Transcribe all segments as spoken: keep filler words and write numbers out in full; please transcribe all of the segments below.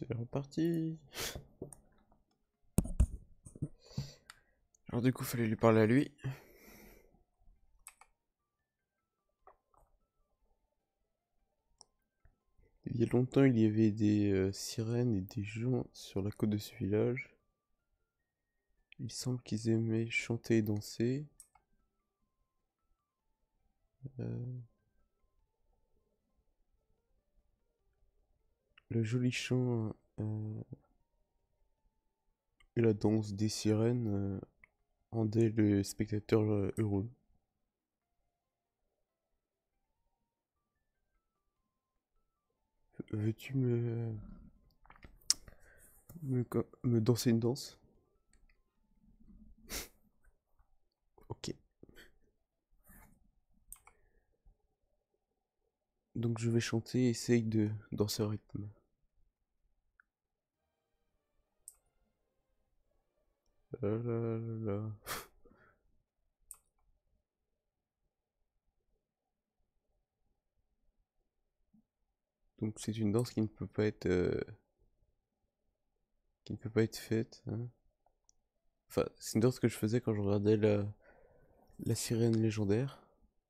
C'est reparti. Alors du coup, fallait lui parler à lui. Il y a longtemps, il y avait des euh, sirènes et des gens sur la côte de ce village. Il semble qu'ils aimaient chanter et danser. Euh, le joli chant euh, et la danse des sirènes euh, rendaient le spectateur euh, heureux. Veux-tu me, me, co- me danser une danse? Ok. Donc je vais chanter, essaye de danser au rythme. La la la la. Donc c'est une danse qui ne peut pas être euh, qui ne peut pas être faite, hein. Enfin, c'est une danse que je faisais quand je regardais la, la sirène légendaire.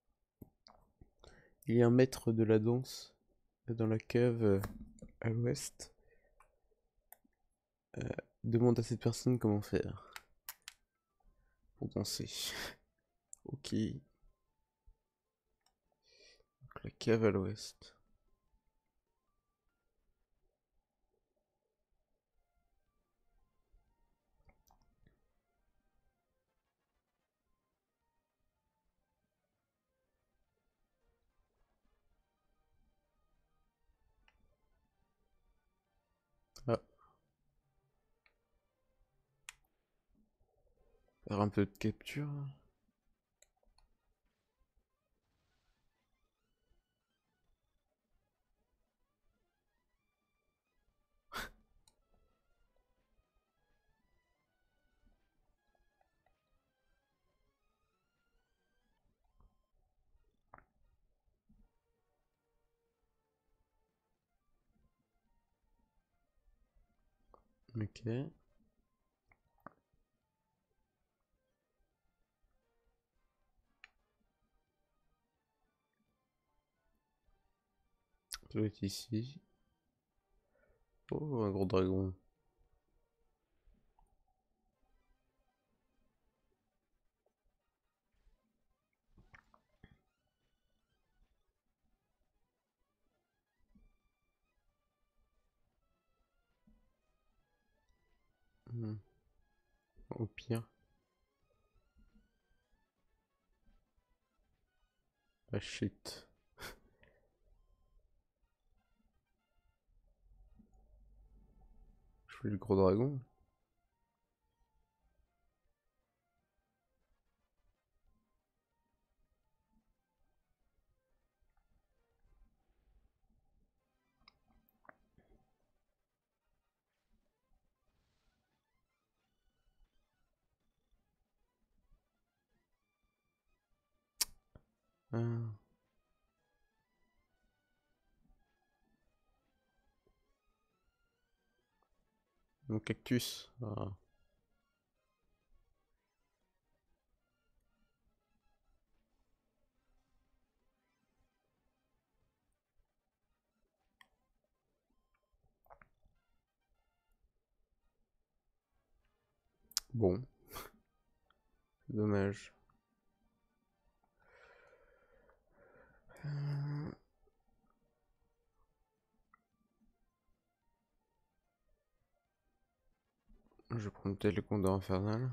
Il y a un maître de la danse dans la cave euh, à l'ouest. Euh, demande à cette personne comment faire pour danser. Ok. Donc la cave à l'ouest. Ah, faire un peu de capture. Ok. Ça doit être ici. Oh, un gros dragon. Hmm. Au pire. Ah shit. Je fais le gros dragon. Ah, mon cactus. Ah. Bon, c'est dommage. Euh, Je vais prendre peut-être le condor infernal.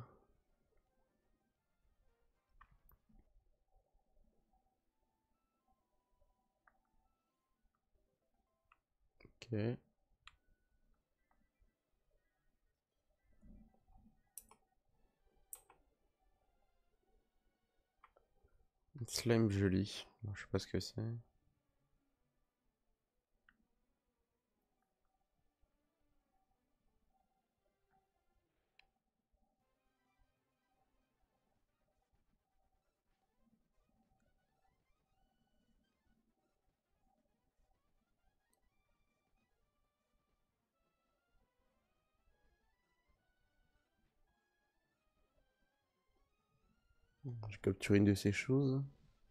Ok. Slime joli. Bon, je sais pas ce que c'est. J'ai capturé une de ces choses.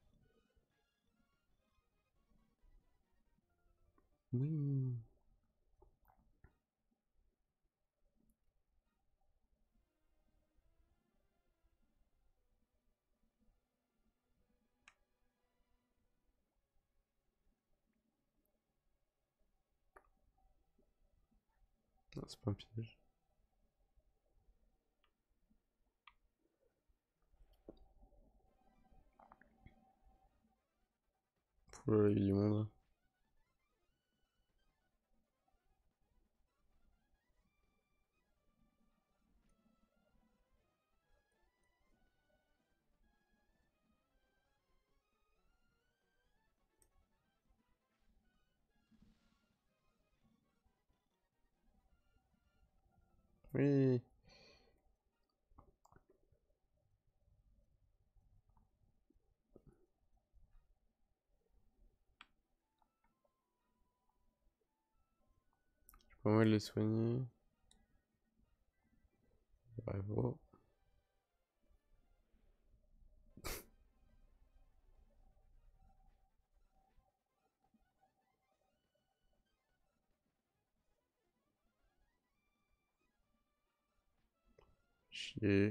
Oui. Non, c'est pas un piège. Oh là là, il y a du monde. Oui. J'ai pas mal les soigner. Bravo. Chier.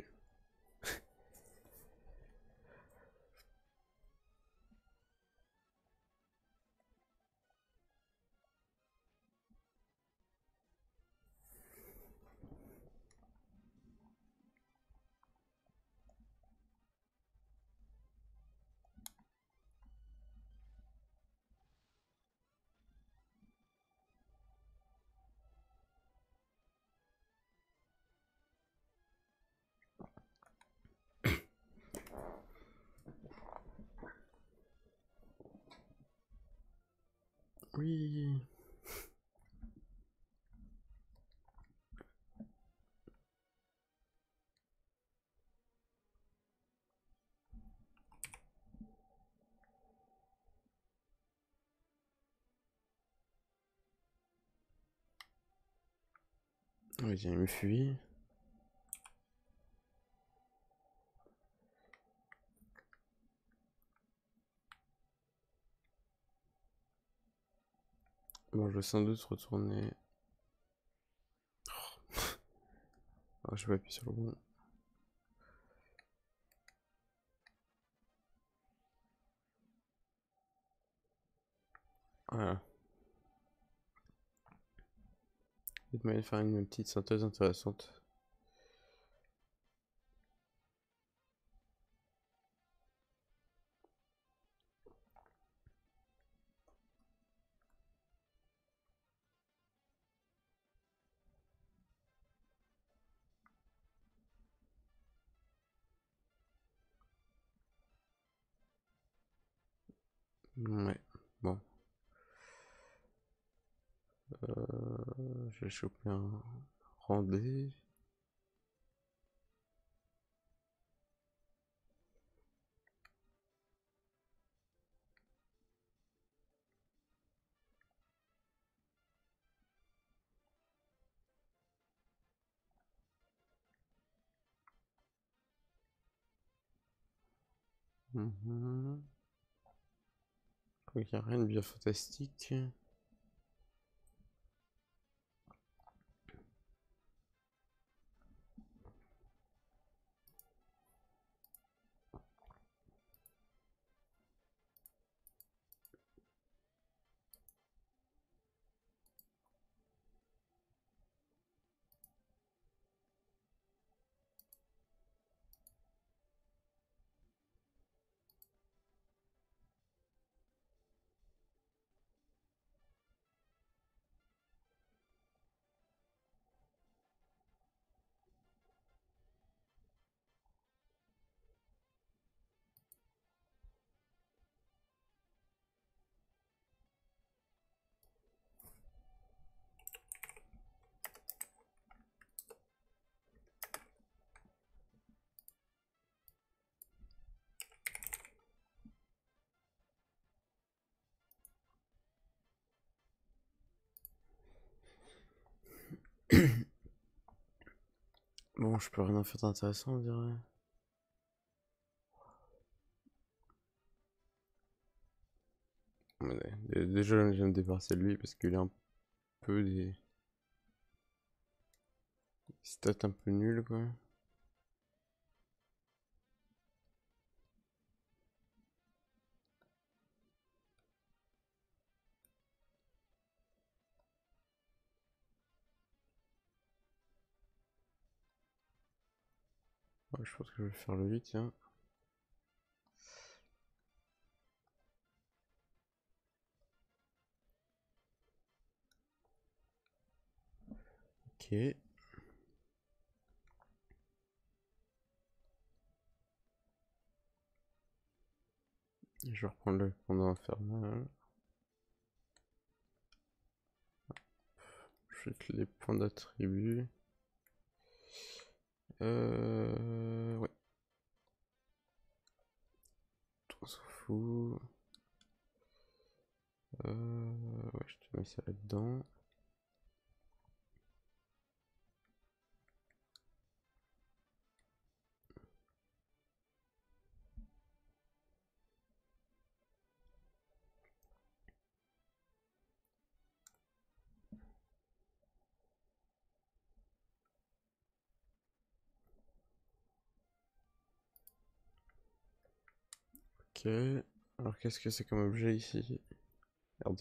Oui. Oui, il me fuit. Bon, je vais sans doute retourner. Ah, je vais appuyer sur le bon. Voilà. Peut-être moyen de faire une petite synthèse intéressante. Ouais, bon. Euh, je vais choper un rendez. Mhm. Il n'y a rien de bien fantastique. Bon, je peux rien faire d'intéressant, on dirait. déjà, je viens de débarrasser de lui parce qu'il a un peu des stats un peu nulles, quoi. Ouais, je pense que je vais faire le huit, tiens. Ok. Je vais reprendre le pendant infernal. Je vais les points d'attribut. Euh... Ouais. On s'en fout. Euh... Ouais, je te mets ça là-dedans. Ok. Alors qu'est-ce que c'est comme objet ici? Merde.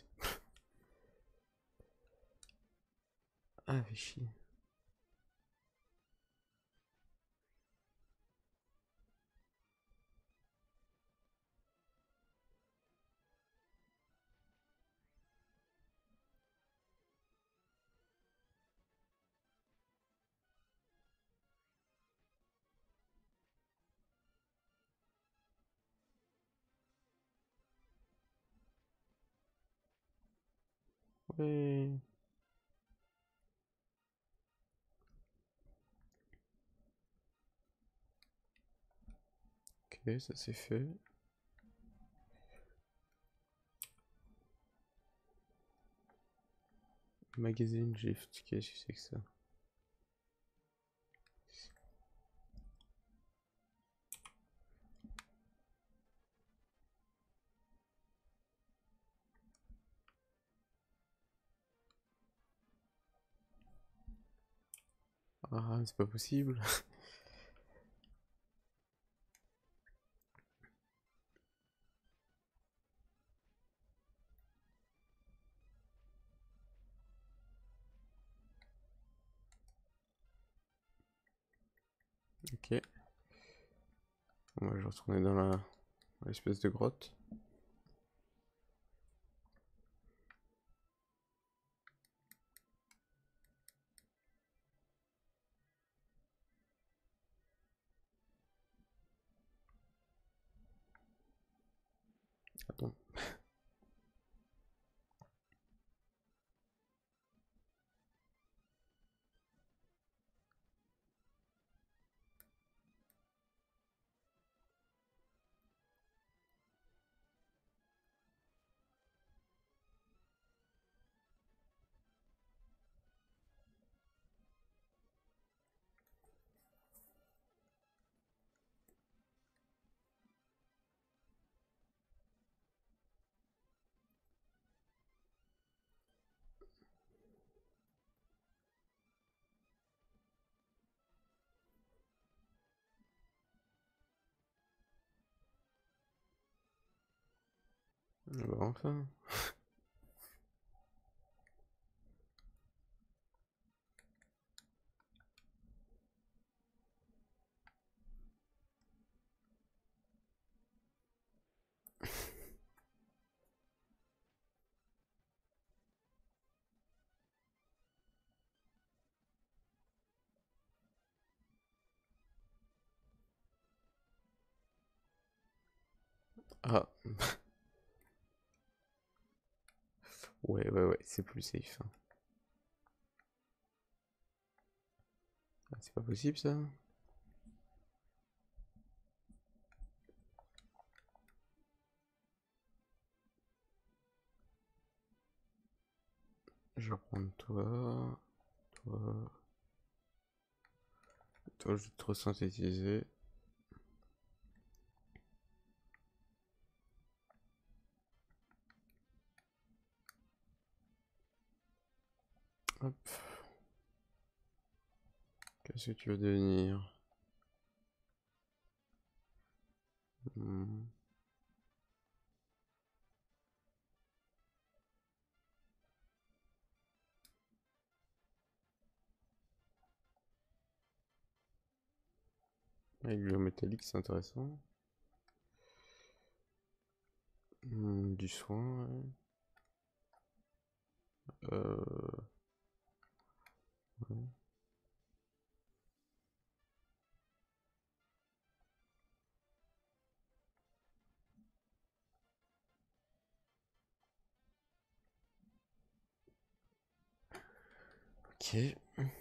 Ah, fait chier. Ouais. Ok, ça c'est fait. Magazine Gift, qu'est-ce que c'est que ça? Ah, c'est pas possible. Ok. Moi, je vais retourner dans la l'espèce de grotte. Attends. Ah bah enfin. Ah. Ouais, ouais, ouais, c'est plus safe, hein. Ah, c'est pas possible ça? Je vais reprendre toi. Toi. Toi, je vais te resynthétiser. Hop. Qu'est-ce que tu veux devenir? Hmm. Aiguillon métallique, c'est intéressant. Hmm, du soin, ouais. Euh... ouais. Ok.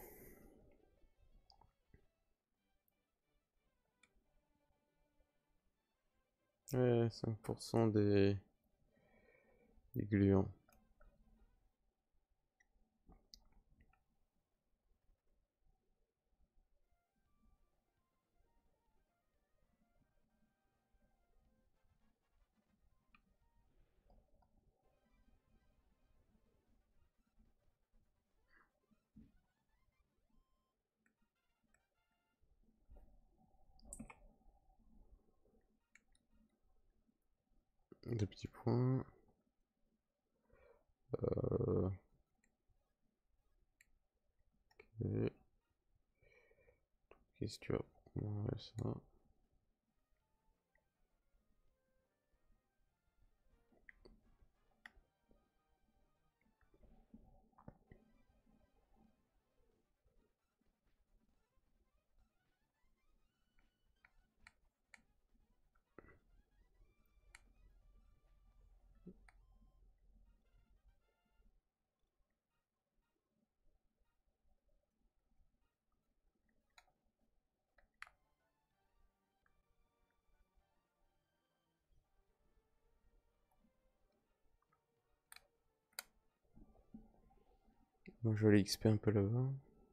Ouais, cinq pour cent des, des gluants. Deux petits points. Euh... ok. Qu'est-ce que tu as pour moi? Ouais, ça. Donc je vais aller X P un peu là-bas.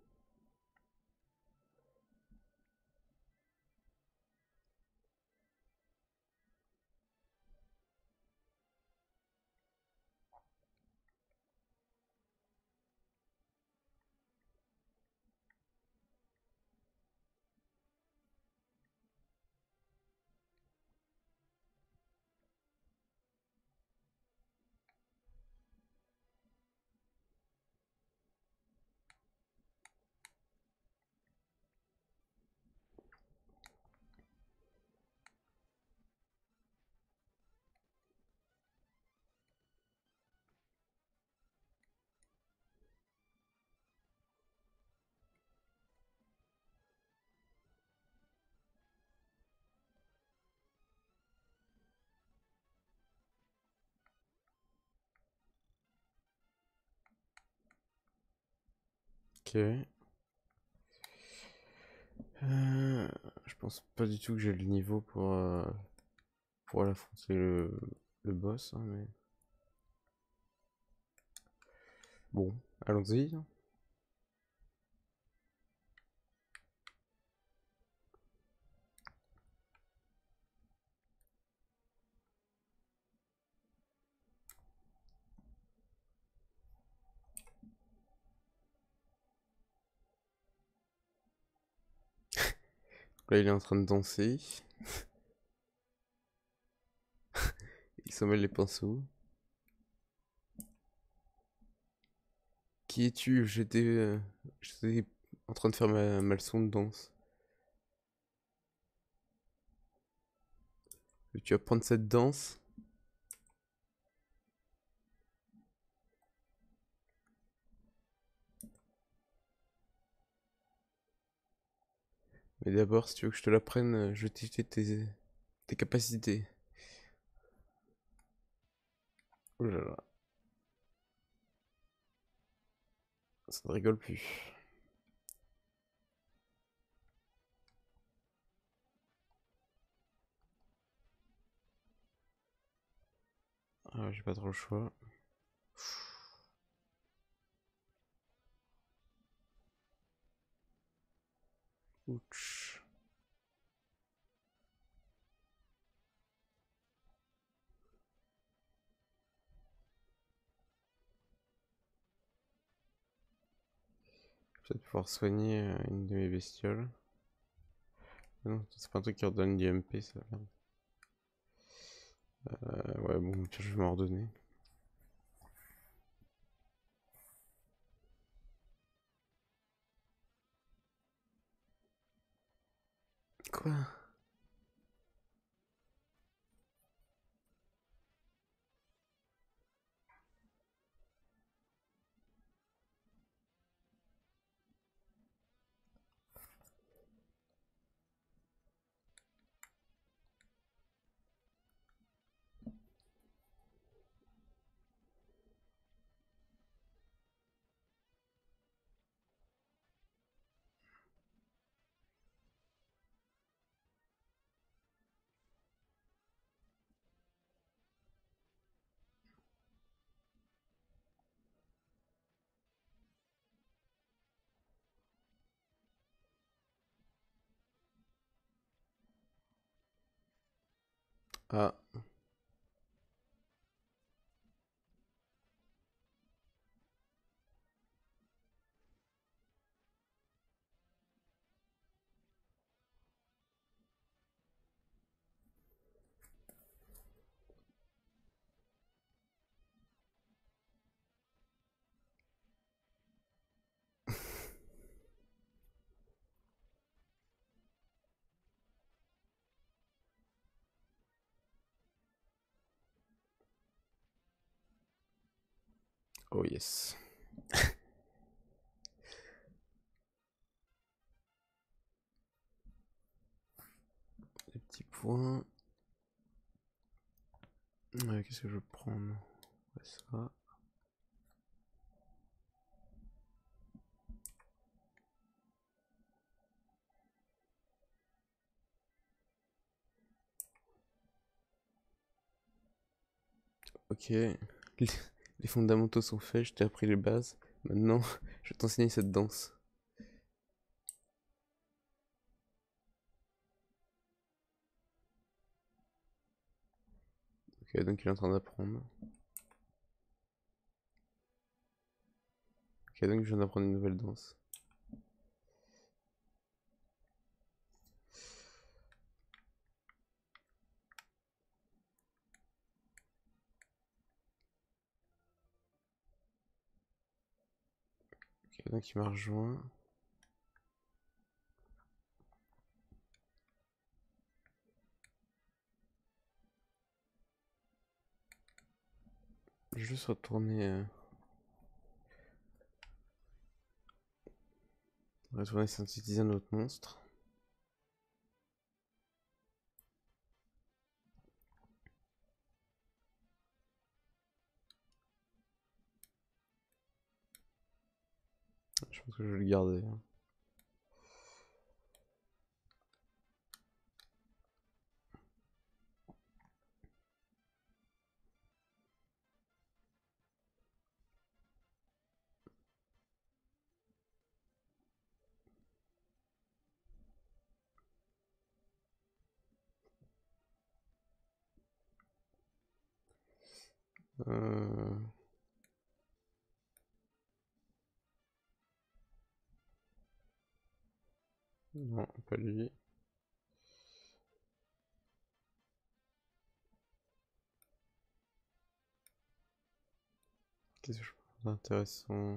Ok. Euh, je pense pas du tout que j'ai le niveau pour, euh, pour aller affronter le, le boss, hein, mais... Bon, allons-y. Là, il est en train de danser. Il s'en mêle les pinceaux. Qui es-tu? J'étais euh, j'étais en train de faire ma, ma leçon de danse. Tu vas prendre cette danse. Mais d'abord, si tu veux que je te l'apprenne, euh, je vais tester tes, tes capacités. Oh là là, ça ne rigole plus. Ah, j'ai pas trop le choix. Ouch. peut-être pouvoir soigner euh, une de mes bestioles. Non, c'est pas un truc qui redonne du M P, ça. Merde. Euh, ouais, bon, je vais m'en redonner. Quoi? Ah. Oh yes. Les petits points. Euh, Qu'est-ce que je veux prendre? Ouais, ça. Ok. Les, les fondamentaux sont faits, je t'ai appris les bases. Maintenant, je vais t'enseigner cette danse. Ok, donc il est en train d'apprendre. Ok, donc je viens d'apprendre une nouvelle danse. Ok, donc il m'a rejoint. Je vais juste retourner. Euh... Retourner synthétiser un autre monstre. Je pense que je vais le garder. Euh... Non, pas lui. Qu'est-ce que je peux faire d'intéressant?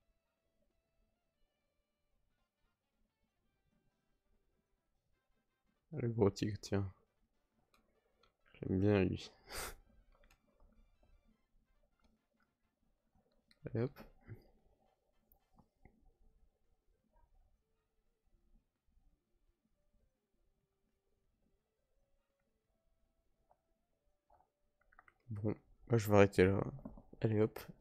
Le gros tigre, tiens. J'aime bien lui. Allez hop. Bon, moi je vais arrêter là. Allez hop.